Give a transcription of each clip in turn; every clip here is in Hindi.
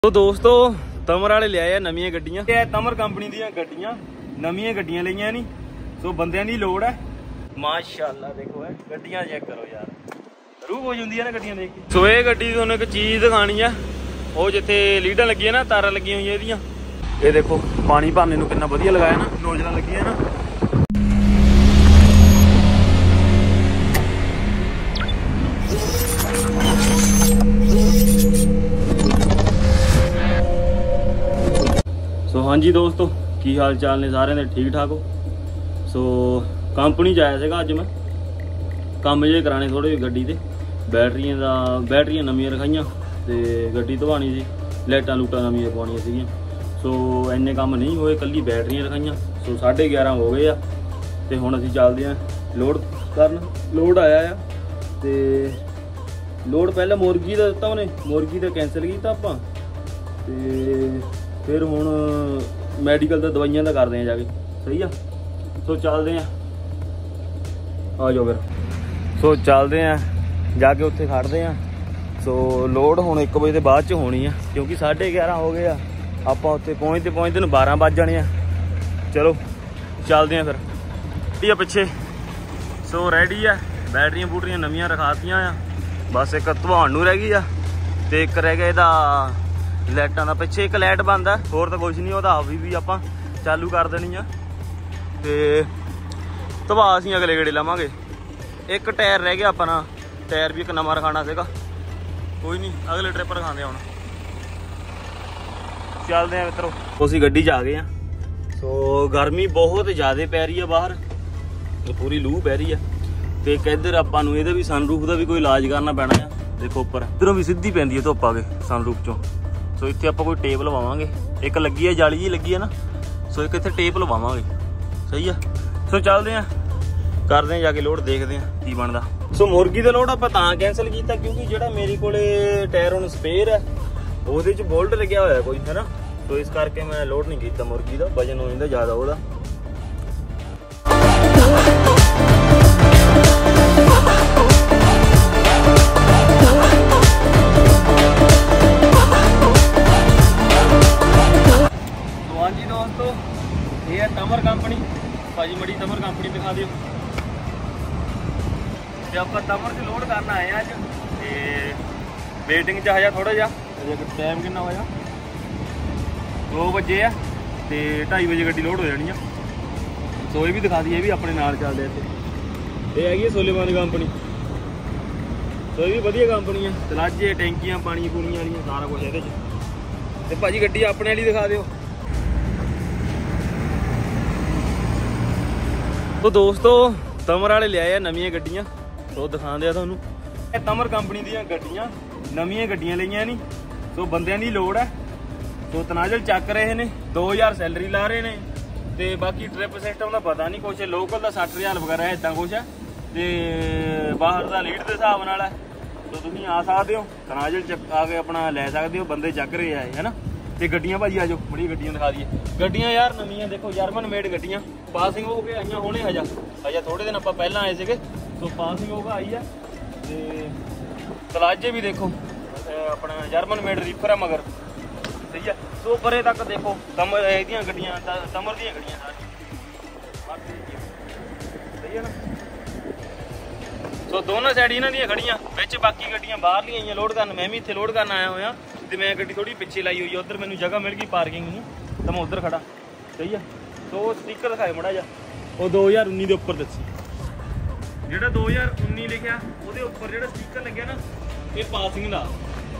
तो दोस्तों तमर वाले लिया नवी गड्डियां, तमर कंपनी दी गड्डियां नवी गड्डियां लिया नहीं। सो बंदियां दी लोड़ है माशाअल्लाह। देखो है गड्डियां चेक करो यार, रूह हो जाती है ना गड्डियां देख के। सो ये गड्डी दी तुहानूं एक चीज़ दिखानी है, वो जिथे लीडां लगी ना तारां लगी हुई है, ये देखो पानी भरने नूं कितना वधिया लगाया ना, नोजलां लगी है ना। सो हाँ जी दोस्तों, की हाल चाल ने सारे ने ठीक ठाक हो। सो कंपनी आया सीगा अज मैं काम जे कराने थोड़े गड्डी ते बैटरियां नवीं रखाइयां ते गड्डी धवानी सी, लाइटां लूटां नवीं पवाउणियां सीगियां। सो इन्ने काम नहीं होए, कल्ली बैटरियां रखाइयां। सो 11:30 हो गए आ ते हुण असीं चलदे आ लोड करन। लोड आया आ ते लोड पहले मुर्गी दा दित्ता उहने, मुर्गी दा कैंसल कीता आपां ते फिर हुण मैडिकल दा दवाइयां दा करदे आ जाके। सही आ। सो चलदे आ, आ जाओ फिर। सो चलदे आ जाके उत्थे खड़दे आ। सो लोड हुण 1 बजे दे बाद च होनी आ, क्योंकि 11:30 हो गए आ, आपां उत्थे पहुंचते नूं 12 वज जाने आ। चलो चलदे आ फिर। ठीक आ पिछे। सो रेडी आ, बैटरियां बूटरियां नवीं रखातियां आ, बस एक धवान नूं रह गई आ ते एक रह गया इहदा लाइटां दा। पिछे एक लाइट बंद है, होर तो कुछ नहीं, वह भी आपां चालू कर देनी आ ते धवा असीं अगले गेड़े लवांगे। एक टायर रह गया अपना, टायर भी एक नवां रखाना सीगा, कोई नहीं अगले ट्रिप रखांदे हुण। चलदे आ मित्रो। असीं गड्डी च आ गए हैं। सो गर्मी बहुत ज़्यादा पै रही है बाहर, पूरी लूह पै रही है ते इधर आपां नूं इहदा भी सनरूफ का भी कोई इलाज करना पैना है। देखो उपर इधरों भी सीधी पैंदी है धुप्प आके सनरूफ चों। सो इत्थे आपां कोई टेप लवावांगे, एक लगी है जाली जी लगी है ना, सो एक इत्थे टेप लवावांगे। सही है। सो चलदे आ, करदे आ जाके लोड, देखदे आ की बनदा। सो मुर्गी दा लोड आपां तां कैंसल कीता क्योंकि जिहड़ा मेरे कोले टायर हुण स्पेयर है ਉਹਦੇ ਚ बोल्ट लग्या होया कोई है ना, तो इस करके मैं लोड नहीं कीता मुर्गी दा, वजन हो जांदा ज़्यादा ਉਹਦਾ। ये है तमर कंपनी, भाजी मड़ी तमर कंपनी दिखा दियो। ते आपां तमर च लोड करना आए अज ते वेटिंग च हजा थोड़ा जा, टाइम कितना होया 2 बजे आ ते 2:30 बजे गड्डी लोड हो जानी आ। सो ये भी दिखा दी, ये भी अपने नाल चलदे इत्थे। ये हैगी सुलेमान कंपनी, सो ये भी वधिया कंपनी है, तलाजे टैंकियां पानी पूनी वालियां सारा कुछ इहदे च। ते भाजी गड्डी अपने वाली दिखा दियो। तो दोस्तों तमर वाले लिया नवी गड्डियां, तो दिखा दिया थानू। तमर कंपनी दी गड्डियां नवी गड्डियां लिया नहीं। सो बंदियां दी लोड़ है, तो तनाजल चक रहे ने, 2000 सैलरी ला रहे ने ते बाकी ट्रिप सिस्टम का पता नहीं कुछ, लोकल का 60,000 वगैरह है, इदा कुछ है ते बाहर का लीड के हिसाब नाल है। तो तुसीं आ सकते हो, तनाजल चक आके अपना लै सकते हो, बंदे चक रहे है ना। ते गड्डियां भाजी आ जाओ, बड़ी गड्डियां दिखा दी। गड्डियां यार नवीं देखो, जर्मन मेड गड्डियां पासिंग हो के आईयां होने, हजा थोड़े दिन आपां पहलां आए सीगे। तो पासिंग होकर आई है ते तलाजे भी देखो अपना जर्मन मेड रीफर है मगर। सही है। तो परे तक देखो तमर दियां गड्डियां, तमर दियां गड्डियां सारी। सही है ना। सो दोनों साइड इन्हां दियां खड़ियां, विच बाकी गड्डियां बाहर आईयां लोड करन। मैं भी इत्थे लोड करन आया होया ते मैं गड्डी थोड़ी पिछे लाई हुई है, उधर मैनूं जगह मिल गई पार्किंग नूं, तो मैं उधर खड़ा। सही है। तो स्टिकर दिखाए मड़ा जा, वो 2019 के उपर दसी, जो 2019 लिखा वो उपर जो स्टिकर लगे ना, ये पासिंग का,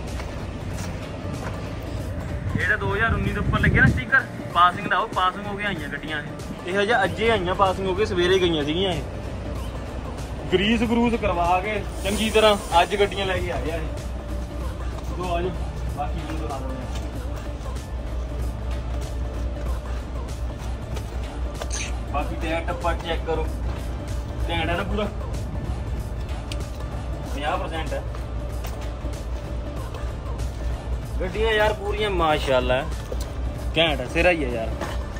जो 2019 के उपर लगे ना स्टिकर पासिंग का, वो पासिंग होकर आई गड्डियां। ये हजे अजे आई पासिंग होकर, सवेरे गई सीगियां। ग्रीस ग्रूस करवा के चंगी तरह अज गड्डियां लैके आए हैं। तो आ जाओ बाकी दिखा दें। बाकी टायर टप्पा चेक करो, घैंट है ना पूरा, 50% है। गड्डियां यार पूरियां माशाल्लाह घैंट है, सिरा ही है यार।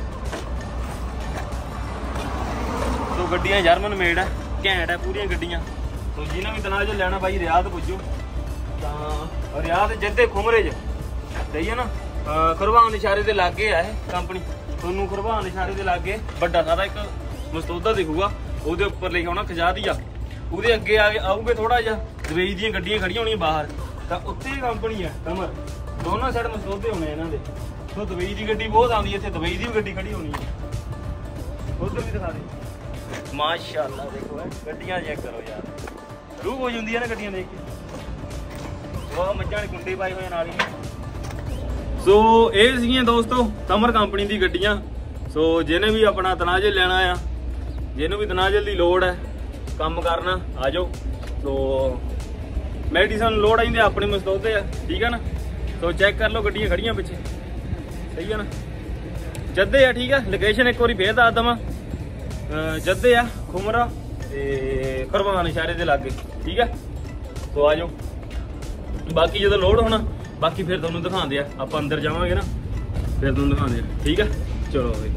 तो गड्डियां जर्मन मेड है, घैंट है पूरियां गड्डियां। तो जिन्हें भी तनाजल लेना भाई रियाद पुजो, रियाद जिद्दे खुमरे च सही है ना। खरवान इशारे के लागे है कंपनी, ਤੁਹਾਨੂੰ खरवान इशारे के लागे बड़ा सारा एक मस्तौदा दिखूगा, ਉਹਦੇ ਉੱਪਰ ਲਿਖਿਆ ਹੋਣਾ ਖਜਾਦੀਆ। ਉਹਦੇ ਅੱਗੇ ਆਊਗੇ ਥੋੜਾ ਜਿਹਾ ਦੁਬਈ ਦੀਆਂ ਗੱਡੀਆਂ ਖੜੀਆਂ ਹੋਣੀਆਂ ਬਾਹਰ, ਤਾਂ ਉੱਥੇ ਕੰਪਨੀ ਹੈ ਕਮਰ। ਦੋਨੋਂ ਸਾਈਡ ਮਸਤੌਦੇ ਹੋਣੇ ਇਹਨਾਂ ਦੇ। ਸੋ ਦੁਬਈ ਦੀ ਗੱਡੀ ਬਹੁਤ ਆਉਂਦੀ ਹੈ ਇੱਥੇ, ਦੁਬਈ ਦੀ ਵੀ ਗੱਡੀ ਖੜੀ ਹੋਣੀ ਹੈ। ਉਧਰ ਵੀ ਦਿਖਾ ਦੇ। ਮਾਸ਼ਾਅੱਲਾ ਦੇਖੋ ਗੱਡੀਆਂ ਚੈੱਕ ਕਰੋ ਯਾਰ, ਰੂਹ ਹੋ ਜਾਂਦੀ ਹੈ ਨਾ ਗੱਡੀਆਂ ਦੇਖ ਕੇ। ਉਹ ਮੱਝਾਂ ਵਾਲੇ ਕੁੰਡੇ ਪਾਏ ਹੋਏ ਨਾਲ ਹੀ। ਸੋ ਇਹ ਸੀਗੀਆਂ ਦੋਸਤੋ ਤਮਰ ਕੰਪਨੀ ਦੀ ਗੱਡੀਆਂ। ਸੋ ਜਿਹਨੇ ਵੀ ਆਪਣਾ ਤਨਾਜ਼ਲ ਲੈਣਾ ਆ, ਜਿਹਨੂੰ ਵੀ ਤਨਾਜ਼ਲ ਦੀ ਲੋੜ ਹੈ ਕੰਮ ਕਰਨਾ ਆ ਜਾਓ। ਸੋ ਮੈਡੀਸਨ ਲੋੜ ਆਈਂਦੇ ਆਪਣੇ ਮਸਤੌਦੇ ਆ, ਠੀਕ ਹੈ ਨਾ। ਸੋ ਚੈੱਕ ਕਰ ਲਓ ਗੱਡੀਆਂ ਖੜੀਆਂ ਪਿੱਛੇ, ਸਹੀ ਹੈ ਨਾ। ਜੱਦੇ ਆ, ਠੀਕ ਹੈ। ਲੋਕੇਸ਼ਨ ਇੱਕ ਵਾਰੀ ਫੇਰ ਦੱਸ ਦੇਵਾਂ, ਜੱਦੇ ਆ ਖੁਮਰਾ ਤੇ ਖਰਵਾਨ ਇਸ਼ਾਰੇ ਦੇ ਲਾਗੇ, ਠੀਕ ਹੈ। ਸੋ ਆ ਜਾਓ। ਬਾਕੀ ਜਦੋਂ ਲੋਡ ਹੋਣਾ ਬਾਕੀ ਫਿਰ ਤੁਹਾਨੂੰ ਦਿਖਾਉਂਦੇ ਆ, ਆਪਾਂ ਅੰਦਰ ਜਾਵਾਂਗੇ ਨਾ ਫਿਰ ਤੁਹਾਨੂੰ ਦਿਖਾਉਂਦੇ ਆ, ਠੀਕ ਹੈ। ਚਲੋ ਬਈ।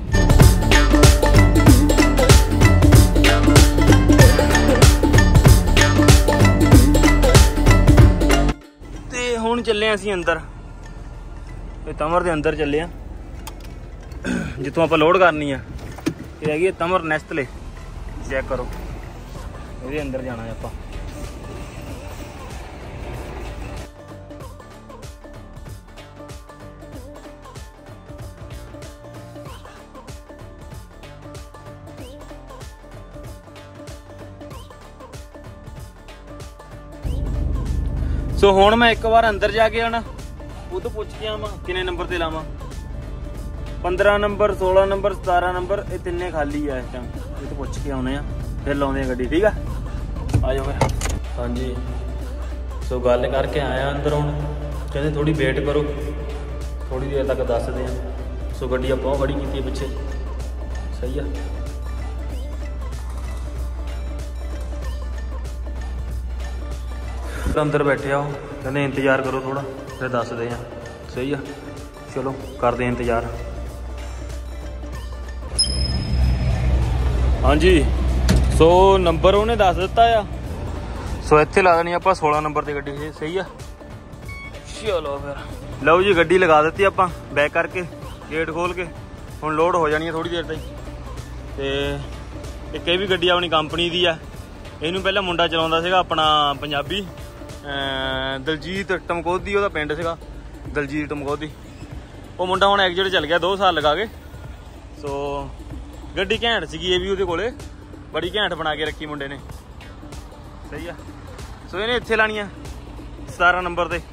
ਤੇ ਹੁਣ ਚੱਲੇ ਅਸੀਂ ਅੰਦਰ, ਇਹ ਤਮਰ ਦੇ ਅੰਦਰ ਚੱਲੇ ਆ ਜਿੱਥੋਂ ਆਪਾਂ ਲੋਡ ਕਰਨੀ ਆ। ਇਹ ਹੈਗੀ ਤਮਰ ਨੈਸਟਲੇ, ਚੈੱਕ ਕਰੋ। ਇਹਦੇ ਅੰਦਰ ਜਾਣਾ ਹੈ ਆਪਾਂ। ਸੋ ਹੁਣ ਮੈਂ ਇੱਕ ਵਾਰ ਅੰਦਰ ਜਾ ਕੇ ਆਣਾ, ਉਹ ਤੋਂ ਪੁੱਛ ਕੇ ਆਵਾਂ ਕਿੰਨੇ ਨੰਬਰ ਤੇ ਲਾਵਾਂ। 15 ਨੰਬਰ 16 ਨੰਬਰ 17 ਨੰਬਰ ਇਹ ਤਿੰਨੇ ਖਾਲੀ ਆ ਇਸ ਟਾਈਮ। ਇਹ ਤੋਂ ਪੁੱਛ ਕੇ ਆਉਣੇ ਆ ਫਿਰ ਲਾਉਂਦੇ ਆ ਗੱਡੀ, ਠੀਕ ਆ। ਆ ਜਾਓ ਫਿਰ। ਹਾਂਜੀ ਸੋ ਗੱਲ ਕਰਕੇ ਆਇਆ ਅੰਦਰ, ਹੁਣ ਕਹਿੰਦੇ ਥੋੜੀ ਵੇਟ ਕਰੋ, ਥੋੜੀ ਦੇਰ ਤੱਕ ਦੱਸਦੇ ਆ। ਸੋ ਗੱਡੀ ਆਪਾਂ ਉਹ ਖੜੀ ਕੀਤੀ ਪਿੱਛੇ, ਸਹੀ ਆ। अंदर बैठे आओ, कहते इंतजार करो थोड़ा फिर दसदे हैं, सही है। चलो करते इंतजार। हाँ जी सो नंबर उन्हें दस दिता आ। सो इत्थे ला देनी आप 16 नंबर की गड्डी, सही है। चलो फिर लो जी गड्डी लगा दी आप बैक करके, गेट खोल के हुण लोड हो जानी है थोड़ी देर तक। तो एक ये भी गड्डी अपनी कंपनी की है। इनू पहला मुंडा चलाउंदा सीगा अपना पंजाबी दलजीत टमकोदी, ਉਹਦਾ ਪਿੰਡ ਸੀਗਾ ਦਲਜੀਤ ਟਮਕੋਦੀ। ਉਹ ਮੁੰਡਾ ਹੁਣ ਐਗਜ਼ਿਟ ਚੱਲ ਗਿਆ 2 ਸਾਲ ਲਗਾ ਕੇ। ਸੋ ਗੱਡੀ ਘੈਂਟ ਸੀਗੀ ਇਹ ਵੀ, ਉਹਦੇ ਕੋਲੇ ਬੜੀ ਘੈਂਟ ਬਣਾ ਕੇ ਰੱਖੀ ਮੁੰਡੇ ਨੇ, ਸਹੀ ਆ। ਸੋ ਇਹਨੇ ਇੱਥੇ ਲਾਣੀ ਆ 17 ਨੰਬਰ ਤੇ।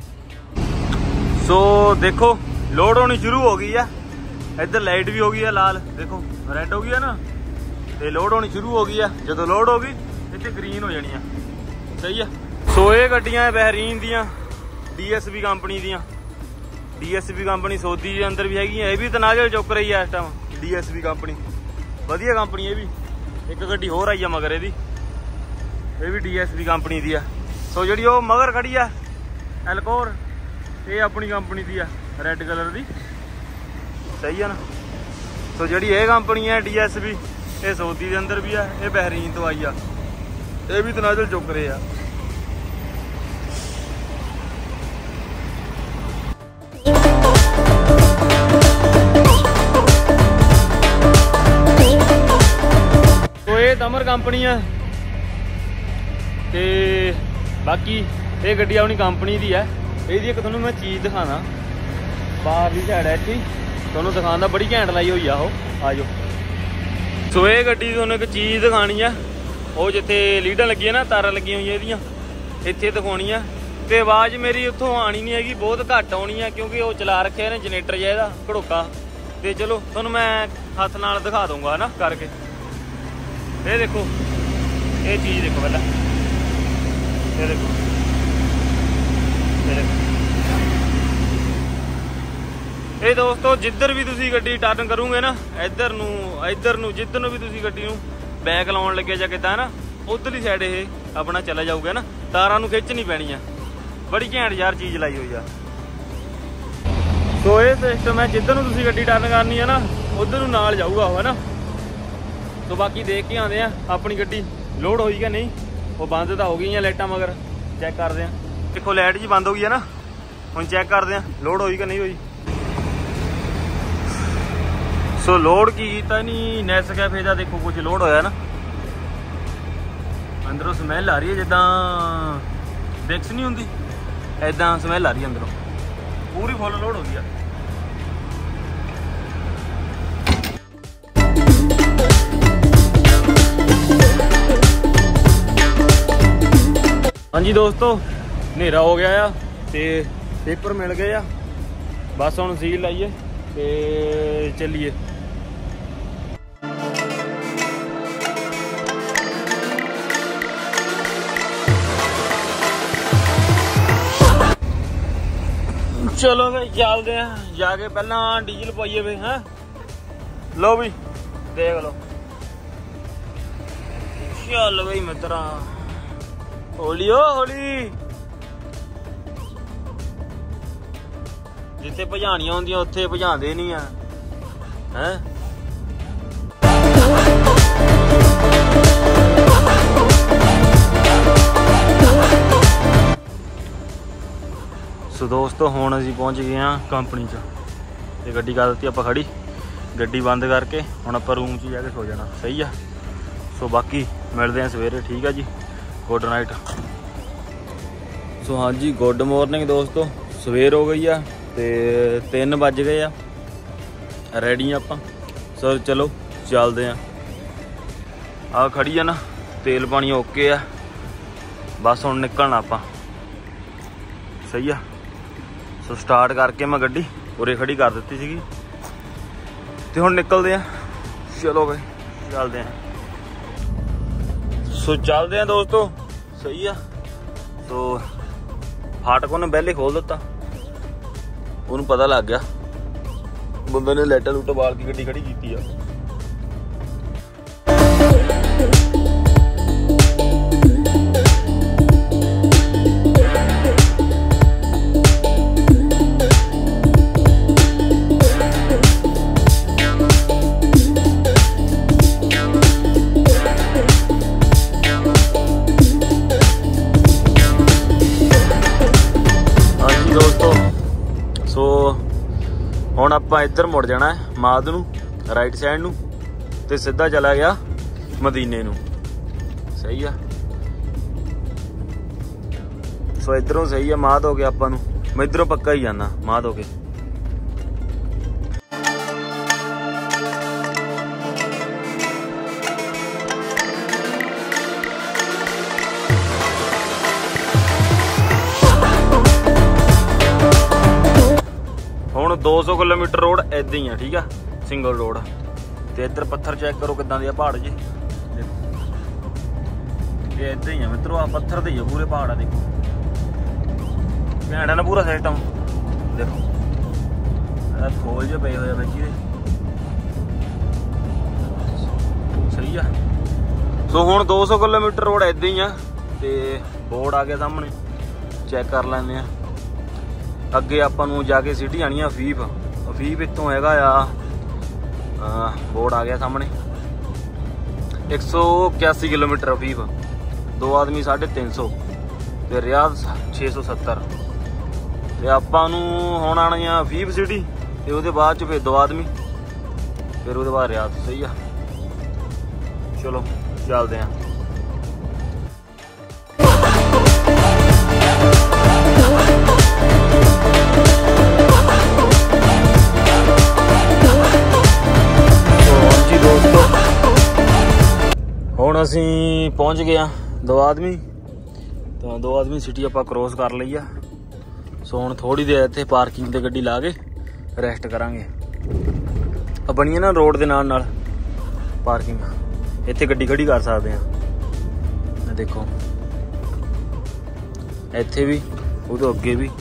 ਸੋ ਦੇਖੋ ਲੋਡ ਹੋਣੀ ਸ਼ੁਰੂ ਹੋ ਗਈ ਆ। ਇੱਧਰ ਲਾਈਟ ਵੀ ਹੋ ਗਈ ਆ ਲਾਲ, ਦੇਖੋ ਰੈੱਡ ਹੋ ਗਈ ਆ ਨਾ, ਤੇ ਲੋਡ ਹੋਣੀ ਸ਼ੁਰੂ ਹੋ ਗਈ ਆ। ਜਦੋਂ ਲੋਡ ਹੋ ਗਈ ਇੱਥੇ ਗ੍ਰੀਨ ਹੋ ਜਾਣੀ ਆ, ਸਹੀ ਆ। ਸੋ ਇਹ ਗੱਡੀਆਂ ਬਹਿਰੀਨ ਦੀਆਂ DSB ਕੰਪਨੀ ਦੀਆਂ। DSB ਕੰਪਨੀ ਸਊਦੀ ਦੇ ਅੰਦਰ ਵੀ ਹੈਗੀ, ਇਹ ਵੀ ਤਨਾਜ਼ਲ ਚੁੱਕ ਰਹੀ ਹੈ ਇਸ ਟਾਈਮ। DSB ਕੰਪਨੀ ਵਧੀਆ ਕੰਪਨੀ, ਇਹ ਵੀ ਇੱਕ ਗੱਡੀ ਹੋਰ ਆਈ ਆ ਮਗਰ ਇਹਦੀ, ਇਹ ਵੀ DSB ਕੰਪਨੀ ਦੀ ਆ। ਸੋ ਜਿਹੜੀ ਉਹ ਮਗਰ ਖੜੀ ਆ ਐਲਕੋਰ, ਇਹ ਆਪਣੀ ਕੰਪਨੀ ਦੀ ਆ ਰੈੱਡ ਕਲਰ ਦੀ, ਸਹੀ ਆ ਨਾ। ਸੋ ਜਿਹੜੀ ਇਹ ਕੰਪਨੀ ਹੈ DSB, ਇਹ ਸਊਦੀ ਦੇ ਅੰਦਰ ਵੀ ਆ, ਇਹ ਬਹਿਰੀਨ ਤੋਂ ਆਈ ਆ। ਇਹ ਵੀ ਤਨਾਜ਼ਲ ਚੁੱਕ ਰਹੇ ਆ। तमर कंपनी है। तो बाकी ये गड्डी अपनी कंपनी की है। ये एक थोड़ा मैं चीज़ दिखाना, बाहरली साइड है इतनी थोड़ा दिखाना, बड़ी घैंट लाई हुई आ जाओ। सो ये गड्डी थोड़ा एक चीज़ दिखानी है, वो जिथे लीडां लगी है ना, तारा लगी हुई है इत्थे दिखानी है। तो आवाज़ मेरी उत्थों आनी नहीं हैगी, बहुत घट आनी है क्योंकि वो चला रखे ने जनरेटर जिहा घड़ोका। तो चलो थोड़ा मैं हथ नाल दिखा दूँगा ना करके। ये देखो ये चीज़ देखो पहला, ये देखो ये दोस्तों जिधर भी तुसी गड्डी टर्न करोगे ना, इधर नू जिधर नू भी तुसी गड्डी नू बैक लाउण लगे जां किदां ना, उधरली साइड ये अपना चला जाऊगा ना, तारां नू खिच नहीं पैनी है। बड़ी घैंट यार चीज़ लाई हुई है। सो ये सिस्टम है, जिधर नू तुसी गड्डी टर्न करनी है ना, उधर नू नाल जाऊगा है ना। तो बाकी देख के आते हैं अपनी गड्डी लोड हुई क्या नहीं। वो बंद तो हो गई लाइटां, मगर चेक करते हैं। देखो लाइट जी बंद हो गई है ना, ਹੁਣ ਚੈੱਕ ਕਰਦੇ ਆ ਲੋਡ ਹੋਈ ਕਿ ਨਹੀਂ ਹੋਈ। ਸੋ ਲੋਡ ਕੀ ਕੀਤਾ ਨਹੀਂ, ਨੈਸਕੈਫੇ ਦਾ ਦੇਖੋ ਕੁਝ ਲੋਡ ਹੋਇਆ ਨਾ, ਅੰਦਰੋਂ ਸਮੈਲ ਆ ਰਹੀ ਹੈ ਜਿੱਦਾਂ ਵਿਕਸ ਨਹੀਂ ਹੁੰਦੀ, ਐਦਾਂ ਸਮੈਲ ਆ ਰਹੀ ਹੈ ਅੰਦਰੋਂ, ਪੂਰੀ ਫੁੱਲ ਲੋਡ ਹੋ ਗਈ ਆ। ਹਾਂਜੀ ਦੋਸਤੋ, ਹਨੇਰਾ ਹੋ ਗਿਆ ਆ ਤੇ ਪੇਪਰ ਮਿਲ ਗਏ ਆ, ਬਸ ਹੁਣ ਸੀਲ ਲਾਈਏ ਤੇ ਚੱਲੀਏ। ਚਲੋ ਬਈ ਚੱਲਦੇ ਆ, ਜਾ ਕੇ ਪਹਿਲਾਂ ਡੀਜ਼ਲ ਪਾਈਏ ਵੇ। ਹੈਂ ਲਓ ਵੀ ਦੇਖ ਲਓ, ਚੱਲ ਬਈ ਮਿੱਤਰਾ, ਹੌਲੀ ਓ ਹੌਲੀ, ਜਿੱਥੇ ਭਜਾਣੀਆਂ ਹੁੰਦੀਆਂ ਉੱਥੇ ਭਜਾਉਂਦੇ ਨਹੀਂ ਆ। ਹੈਂ ਸੋ ਦੋਸਤੋ, ਹੁਣ ਅਸੀਂ ਪਹੁੰਚ ਗਏ ਹਾਂ ਕੰਪਨੀ 'ਚ ਤੇ ਗੱਡੀ ਕਰ ਦਿੱਤੀ ਆਪਾਂ ਖੜੀ, ਗੱਡੀ ਬੰਦ ਕਰਕੇ ਹੁਣ ਆਪਾਂ ਰੂਮ 'ਚ ਜਾ ਕੇ ਸੋ ਜਾਣਾ। ਸਹੀ ਆ। ਸੋ ਬਾਕੀ ਮਿਲਦੇ ਹਾਂ ਸਵੇਰੇ। ਠੀਕ ਆ ਜੀ, ਗੁੱਡ ਨਾਈਟ। ਸੋ ਹਾਂਜੀ, ਗੁੱਡ ਮਾਰਨਿੰਗ ਦੋਸਤੋ। ਸਵੇਰ ਹੋ ਗਈ ਆ ਤੇ 3 ਵੱਜ ਗਏ ਆ, ਰੈਡੀ ਆਪਾਂ। ਸੋ ਚਲੋ ਚੱਲਦੇ ਆ। ਆ ਖੜੀ ਆ ਨਾ, ਤੇਲ ਪਾਣੀ ਓਕੇ ਆ, ਬਸ ਹੁਣ ਨਿਕਲਣਾ ਆਪਾਂ। ਸਹੀ ਆ। ਸੋ ਸਟਾਰਟ ਕਰਕੇ ਮੈਂ ਗੱਡੀ ਉਰੇ ਖੜੀ ਕਰ ਦਿੱਤੀ ਸੀਗੀ ਤੇ ਹੁਣ ਨਿਕਲਦੇ ਆ। ਚਲੋ ਬਈ ਚੱਲਦੇ ਆ। ਸੋ ਚੱਲਦੇ ਆ ਦੋਸਤੋ। ਸਹੀ ਆ। ਸੋ ਫਾਟਕ ਉਹਨੇ ਪਹਿਲੇ ਖੋਲ ਦਿੱਤਾ, ਉਹਨੂੰ ਪਤਾ ਲੱਗ ਗਿਆ, ਬੰਦੇ ਨੇ ਲਾਈਟਾਂ ਲੂਟਾਂ ਬਾਲ ਕੇ ਗੱਡੀ ਖੜੀ ਕੀਤੀ ਆ। ਹੁਣ ਆਪਾਂ ਇੱਧਰ ਮੁੜ ਜਾਣਾ ਮਾਦ ਨੂੰ, ਰਾਈਟ ਸਾਈਡ ਨੂੰ, ਤੇ ਸਿੱਧਾ ਚਲਾ ਗਿਆ ਮਦੀਨੇ ਨੂੰ। ਸਹੀ ਆ। ਸੋ ਇੱਧਰੋਂ ਸਹੀ ਆ, ਮਾਦ ਹੋ ਗਿਆ ਆਪਾਂ ਨੂੰ। ਮੈਂ ਇੱਧਰੋਂ ਪੱਕਾ ਹੀ ਜਾਣਾ ਮਾਦ ਹੋ ਕੇ। ਹੁਣ 200 ਕਿਲੋਮੀਟਰ ਰੋਡ ਏਦਾਂ ਹੀ ਆ। ਠੀਕ ਆ, ਸਿੰਗਲ ਰੋਡ। ਤੇ ਇੱਧਰ ਪੱਥਰ ਚੈੱਕ ਕਰੋ ਕਿੱਦਾਂ ਦੇ ਆ ਪਹਾੜ ਜੀ। ਇਹ ਏਦਾਂ ਹੀ ਆ ਮਿੱਤਰੋ, ਆ ਪੱਥਰ ਦੇ ਹੀ ਆ ਪੂਰੇ ਪਹਾੜ ਆ। ਦੇਖੋ ਘੈਂਟ ਆ ਨਾ ਪੂਰਾ ਸਿਸਟਮ। ਦੇਖੋ ਇਹਦਾ ਖੋਲ ਜਿਹੇ ਪਏ ਹੋਏ ਆ ਵਿੱਚ ਇਹਦੇ। ਸਹੀ ਆ। ਸੋ ਹੁਣ 200 ਕਿਲੋਮੀਟਰ ਰੋਡ ਏਦਾਂ ਹੀ ਆ ਤੇ ਬੋਰਡ ਆ ਗਿਆ ਸਾਹਮਣੇ, ਚੈੱਕ ਕਰ ਲੈਂਦੇ ਆ। ਅੱਗੇ ਆਪਾਂ ਨੂੰ ਜਾ ਕੇ ਸਿਟੀ ਆਣੀ ਆ ਅਫੀਫ। ਅਫੀਫ ਇੱਥੋਂ ਹੈਗਾ ਆ, ਬੋਰਡ ਆ ਗਿਆ ਸਾਹਮਣੇ, 181 ਕਿਲੋਮੀਟਰ ਅਫੀਫ। 2 ਆਦਮੀ 350 ਤੇ ਰਿਆਦ 670। ਤੇ ਆਪਾਂ ਨੂੰ ਹੁਣ ਆਉਣੀ ਆ ਅਫੀਫ ਸਿਟੀ ਤੇ ਉਹਦੇ ਬਾਅਦ ਚ ਫਿਰ 2 ਆਦਮੀ, ਫਿਰ ਉਹਦੇ ਬਾਅਦ ਰਿਆਦ। ਸਹੀ ਆ। ਚਲੋ ਚੱਲਦੇ ਆ। ਹੁਣ ਅਸੀਂ ਪਹੁੰਚ ਗਏ ਹਾਂ 2 ਆਦਮੀ। ਤਾਂ 2 ਆਦਮੀ ਸਿਟੀ ਆਪਾਂ ਕ੍ਰੋਸ ਕਰ ਲਈ ਆ। ਸੋ ਹੁਣ ਥੋੜੀ ਦੇਰ ਇੱਥੇ ਪਾਰਕਿੰਗ ਤੇ ਗੱਡੀ ਲਾ ਕੇ ਰੈਸਟ ਕਰਾਂਗੇ। ਆ ਬਣੀ ਹੈ ਨਾ ਰੋਡ ਦੇ ਨਾਲ ਨਾਲ ਪਾਰਕਿੰਗ, ਇੱਥੇ ਗੱਡੀ ਖੜੀ ਕਰ ਸਕਦੇ ਹਾਂ। ਦੇਖੋ ਇੱਥੇ ਵੀ, ਉਹਦੇ ਅੱਗੇ ਵੀ।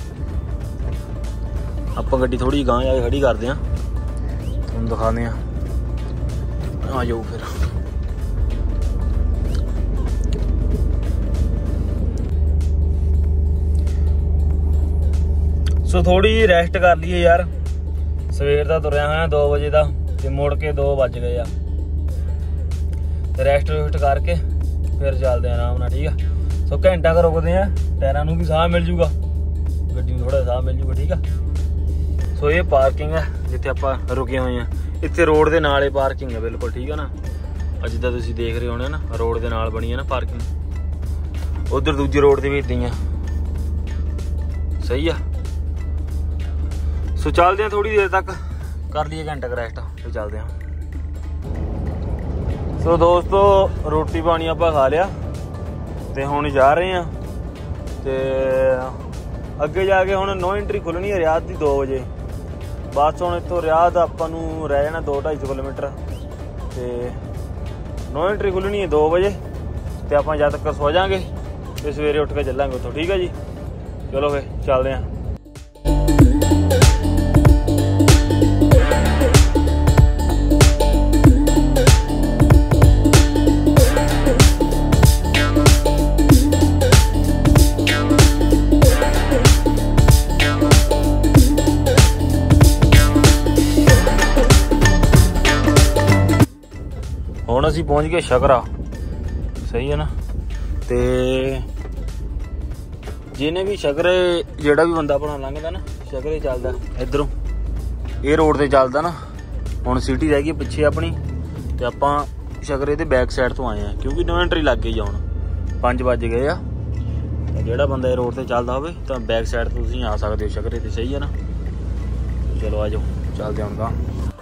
ਆਪਾਂ ਗੱਡੀ ਥੋੜੀ ਗਾਂਹ ਜਾ ਕੇ ਖੜੀ ਕਰਦੇ ਹਾਂ, ਤੁਹਾਨੂੰ ਦਿਖਾਉਂਦੇ ਹਾਂ। ਆ ਜਾਓ ਫਿਰ। ਸੋ ਥੋੜੀ ਜਿਹੀ ਰੈਸਟ ਕਰ ਲਈਏ ਯਾਰ, ਸਵੇਰ ਦਾ ਤੁਰਿਆ ਹੋਇਆ 2 ਵਜੇ ਦਾ ਤੇ ਮੁੜ ਕੇ 2 ਵੱਜ ਗਏ ਆ। ਤੇ ਰੈਸਟ ਰੂਸਟ ਕਰਕੇ ਫਿਰ ਚੱਲਦੇ ਆ ਆਰਾਮ ਨਾਲ। ਠੀਕ ਆ। ਸੋ ਘੰਟਾ ਕੁ ਰੁਕਦੇ ਆ, ਟਾਇਰਾਂ ਨੂੰ ਵੀ ਸਾਹ ਮਿਲ ਜੂਗਾ, ਗੱਡੀ ਨੂੰ थोड़ा साह मिल जूगा। ठीक है, सो ये पार्किंग है जिथे आप रुके हुए हैं। इतने रोड के नाल पार्किंग है बिल्कुल। ठीक है ना, जिदा तुम देख रहे होने ना, रोड के नाल बनी है ना पार्किंग। उधर दूजे रोड से भी इदा ही है। सही है, सो चलते हैं थोड़ी देर तक, कर लिए घंटा का रेस्ट, फिर चलते हैं। सो दोस्तों रोटी पानी आप खा लिया तो हुण जा रहे हैं। तो अगे जाके हुण नो एंट्री खुलनी है रियाद की 2 बजे। बस हुण इत्थों रियाद आपां नूं रह जाना 2-2.5 किलोमीटर। तो नो एंट्री खुलनी है 2 बजे। तो आपां जद तक सो जाएंगे तो सवेरे उठ के चलांगे उत्थों। ठीक है जी, चलो फिर चलते हैं। हुण असीं पहुँच गए शकरा। सही है ना, तो जिन्हें भी शकरे जोड़ा भी बंदा अपना लंघदा ना, शकरे चलदा इधरों, ये रोड से चलदा ना। हुण सिटी रह गई पिछे अपनी, तो आपां शकरे दे बैक साइड तो आए हैं क्योंकि नो एंट्री लग गई। हुण 5 बज गए आ। जोड़ा बंदा रोड से चलदा होवे तो बैक साइड तो तुसीं आ सकदे हो शकरे ते। सही है ना, चलो आ जाओ चलते हैं हुण।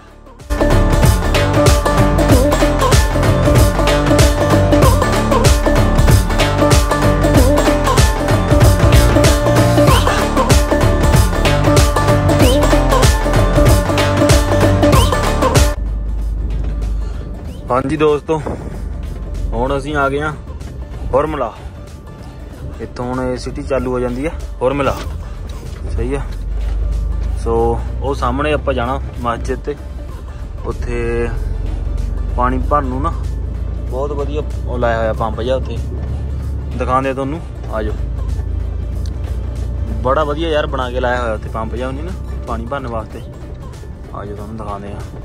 हाँ जी दोस्तों, हुण असीं आ गए हैं हुरमला। इत्थों हुण सिटी चालू हो जाती है हुरमला। सही है, सो वो सामने आपां जाना मस्जिद ते, उत्थे पानी भरन नूं ना बहुत वधिया वो लाया होया पंप जिहा, उत्थे दिखांदे तुहानूं। आ जाओ, बड़ा वधिया यार बना के लाया होया उत्थे पंप जिहा ना पानी भरने वास्ते। आ जाओ तुहानूं दिखांदे आ।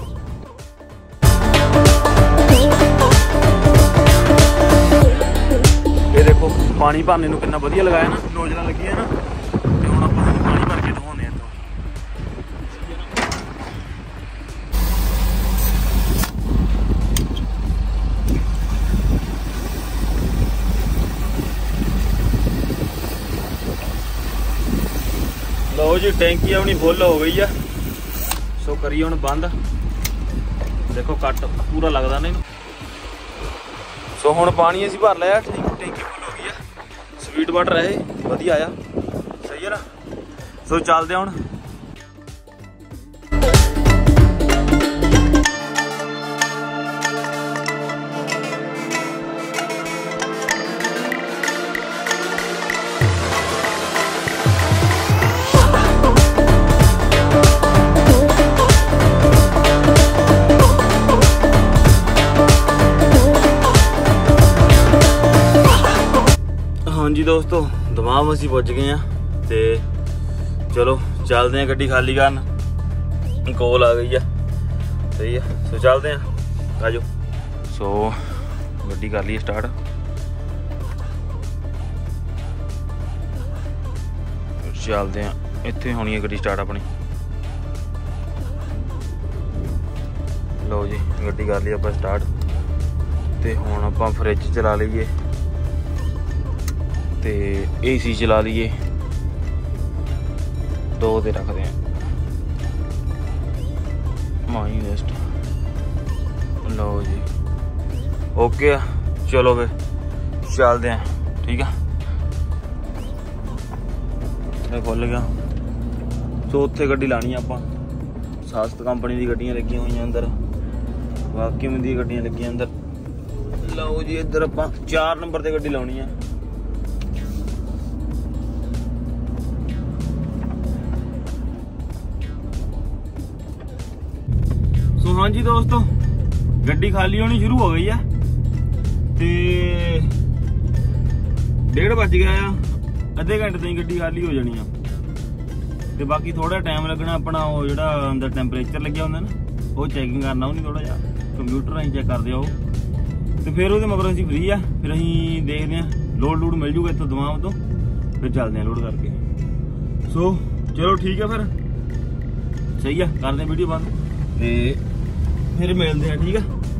ये देखो पानी भरने नूं कितना वधिया लगाया ना, नोजलां लगियां ना। ते हुण आपां पानी भर के दिखाउने आ। लो जी, टैंकी अपनी फुल हो गई है। सो करिए हुण बंद। देखो कट पूरा लगता नहीं। सो हुण पानी असीं भर लिया, टैंकी फुल हो गई है। स्वीट वाटर है वधिया आया। सही है ना, सो चलते हुण। हाँ जी दोस्तों, दमाम असीं पहुँच गए हैं। तो चलो चलते हैं, गड्डी खाली करन कॉल आ गई है। सही है, सो चलते हैं, आ जाओ। सो गड्डी कर ली स्टार्ट। चलते हैं, इत्थे होनी है गड्डी स्टार्ट अपनी। लो जी, गड्डी कर ली आपां स्टार्ट। तो हुण आपां फ्रिज चला लीए ते AC चला लीए, 2 ते रखते हैं माई वेस्ट। लो जी, ओके, चलो फिर चलते हैं। ठीक है, खुल गया। सो उत्थे गड्डी लानी आपां। सास्त कंपनी दी गड्डियां लगियां हुई अंदर, वाकिम दी गड्डियां लगियां अंदर। लो जी, इधर आपां 4 नंबर ते गड्डी लाउणी है। तो हाँ जी दोस्तों, गड्डी खाली होनी शुरू हो गई है। तो 1:30 बज गया आ, अद्धे घंटे तक गड्डी खाली हो जानी है। तो बाकी थोड़ा टाइम लगना अपना वो जो अंदर टैंपरेचर लगे होंगे ना, वो चैकिंग करना वो नहीं, थोड़ा जा कंप्यूटर अं चैक करते हो। तो फिर वो मगर असीं फ्री है, फिर असीं देखते हैं लोड लूड मिल जूगा इतों दमाम तो, फिर चलते हैं लोड करके। ਸੋ ਚਲੋ ਠੀਕ ਹੈ ਫਿਰ, ਸਹੀ ਆ, ਕਰਦੇ ਵੀਡੀਓ ਬੰਦ ਤੇ ਫਿਰ ਮਿਲਦੇ ਆ, ਠੀਕ ਆ।